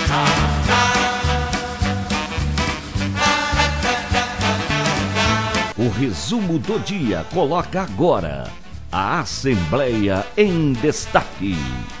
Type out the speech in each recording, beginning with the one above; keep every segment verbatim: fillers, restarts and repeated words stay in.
O resumo do dia coloca agora a Assembleia em destaque.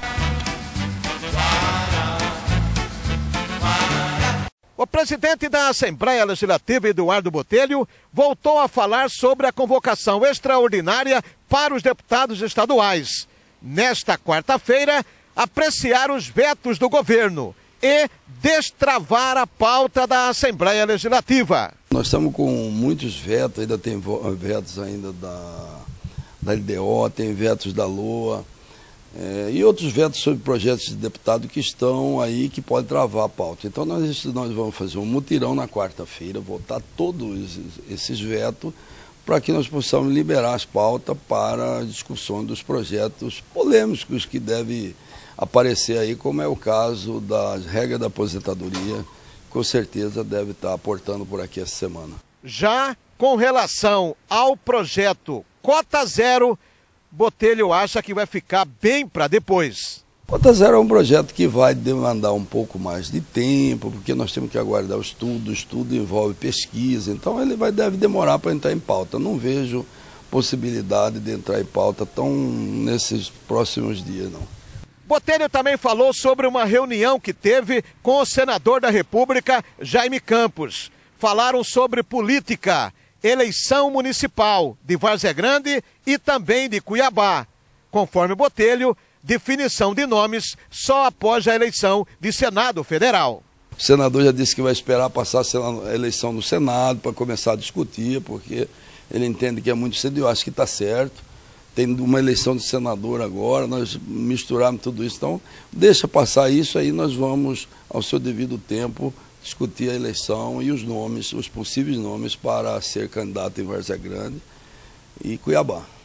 O presidente da Assembleia Legislativa, Eduardo Botelho, voltou a falar sobre a convocação extraordinária para os deputados estaduais. Nesta quarta-feira, apreciar os vetos do governo e destravar a pauta da Assembleia Legislativa. Nós estamos com muitos vetos, ainda tem vetos ainda da, da L D O, tem vetos da LOA, é, e outros vetos sobre projetos de deputado que estão aí, que podem travar a pauta. Então nós, nós vamos fazer um mutirão na quarta-feira, votar todos esses vetos, para que nós possamos liberar as pautas para a discussão dos projetos polêmicos que devem aparecer aí, como é o caso das regras da aposentadoria, com certeza deve estar aportando por aqui essa semana. Já com relação ao projeto Cota Zero, Botelho acha que vai ficar bem para depois. Cota Zero é um projeto que vai demandar um pouco mais de tempo, porque nós temos que aguardar o estudo, o estudo envolve pesquisa, então ele vai, deve demorar para entrar em pauta. Não vejo possibilidade de entrar em pauta tão nesses próximos dias, não. Botelho também falou sobre uma reunião que teve com o senador da República, Jaime Campos. Falaram sobre política, eleição municipal de Várzea Grande e também de Cuiabá. Conforme Botelho, definição de nomes só após a eleição de Senado Federal. O senador já disse que vai esperar passar a eleição no Senado para começar a discutir, porque ele entende que é muito cedo e eu acho que está certo. Tem uma eleição de senador agora, nós misturamos tudo isso, então deixa passar isso, aí nós vamos, ao seu devido tempo, discutir a eleição e os nomes, os possíveis nomes para ser candidato em Várzea Grande e Cuiabá.